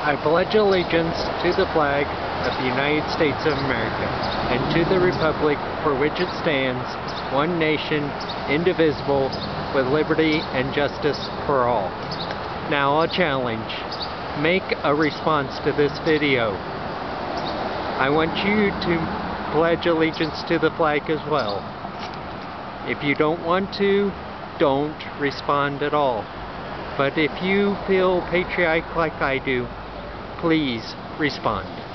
I pledge allegiance to the flag of the United States of America and to the republic for which it stands, one nation, indivisible, with liberty and justice for all. Now a challenge. Make a response to this video. I want you to pledge allegiance to the flag as well. If you don't want to, don't respond at all. But if you feel patriotic like I do, please respond.